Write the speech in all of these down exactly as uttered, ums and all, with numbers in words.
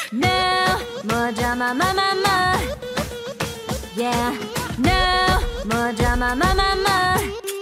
No more drama, ma ma ma. Yeah, no more drama, ma ma ma.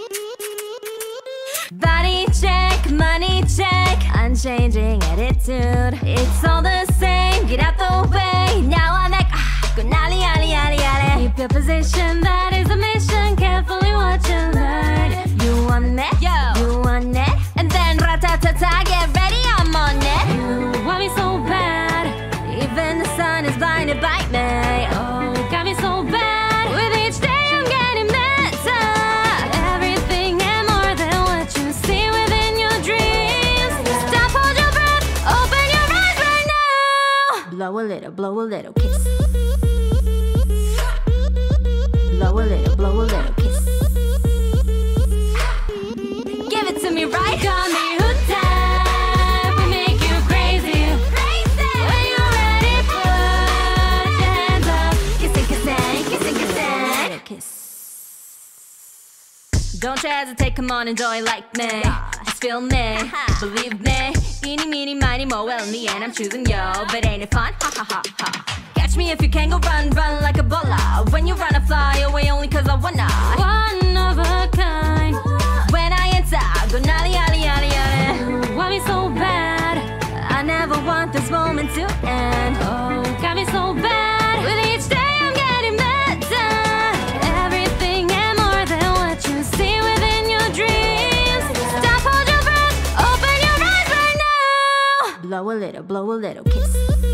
Body check, money check, unchanging attitude. It's all the same, get out the way. Now I'm like, ah, go nally, yali, yali, yali. Keep your position, that is a mission. Carefully watch and learn. You want it, Yo. you want it, and then ra-ta-ta-ta, get ready, I'm on it. You want me so bad, even the sun is blinded by me. Oh, you got me so bad, with each day I'm getting better. Everything and more than what you see within your dreams. Stop, hold your breath, open your eyes right now. Blow a little, blow a little kiss. Blow a little, blow a little kiss. Give it to me right, got me hooked up. We make you crazy, crazy. When you're ready, put your hands up. Kissing, kissing, kissing, kissing. Little kiss. Don't you hesitate, come on, enjoy like me. Just feel me, believe me. Eeny, meeny, miny, mo, well, me, and I'm choosing yo. But ain't it fun? Ha ha ha ha. Catch me if you can, go run, run like a bola. When you run, I fly away only cause I wanna. One of a kind. When I enter, go nally, yali, yali, yali. You want me so bad, I never want this moment to end. Oh, got me so bad, with each day I'm getting better. Everything and more than what you see within your dreams. Stop, hold your breath, open your eyes right now. Blow a little, blow a little kiss.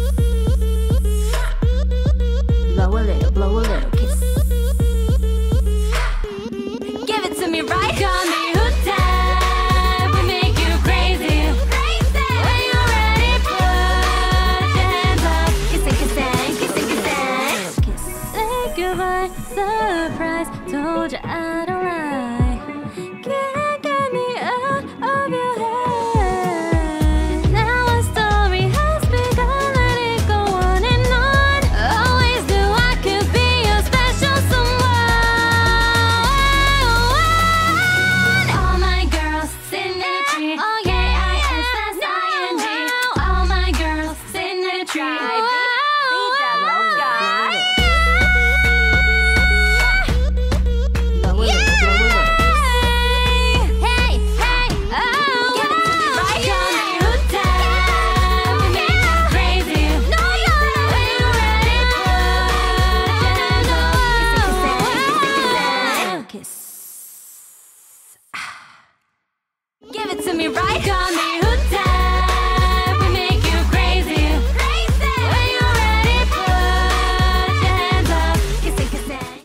Blow a little, blow a little kiss. Give it to me right, got me hooked up. We make you crazy, crazy. When you're ready, put your hands up. Kissing, kissing, kissing, kissing. Kiss. Say goodbye, surprise. Told you I don't lie. Can't get me out of your head. Now a story has begun. Let it go on and on. Always knew I could be your special someone. All my girls sitting in a tree. Oh yeah, I S S I N G. All my girls sitting in a tree. Give it to me right, got me